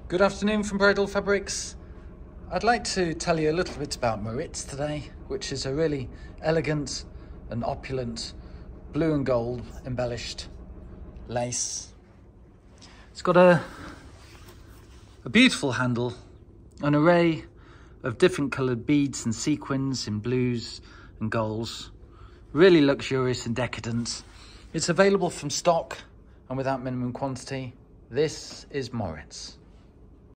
Good afternoon from Bridal Fabrics. I'd like to tell you a little bit about Moritz today, which is a really elegant and opulent blue and gold embellished lace. It's got a beautiful handle, an array of different coloured beads and sequins in blues and golds. Really luxurious and decadent. It's available from stock and without minimum quantity. This is Moritz.